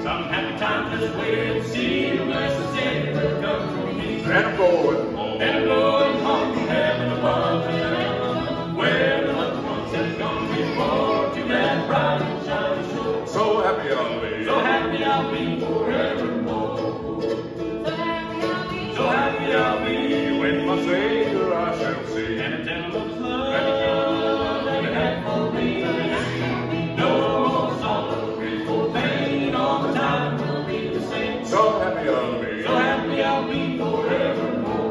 Some happy times just wait and see. The blessed Savior comes for me. And I'm going home. And I'm going home to heaven above, where the loved ones have gone before, to that bright and shining shore. So happy I'll be. So happy I'll be forevermore. So happy I'll be When my Savior I shall see. and a gentleman's love that he had for me. No more sorrow, grief or pain, all the time will be the same. So happy I'll be. So happy I'll be forevermore.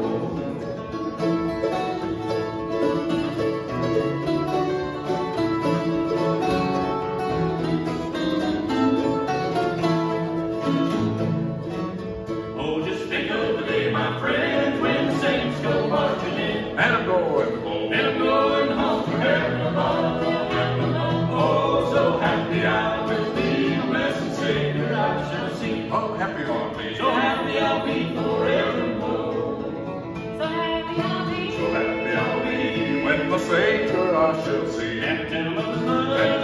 Oh, just think of the day, my friends, when the saints go marching in. And I'm going home. And I'm going home to heaven above. Oh, so happy I will be, the blessed Savior I shall see. Oh, happy I'll be. So happy I'll be forevermore. So happy I'll be when my Savior I shall see. And a gentleman's love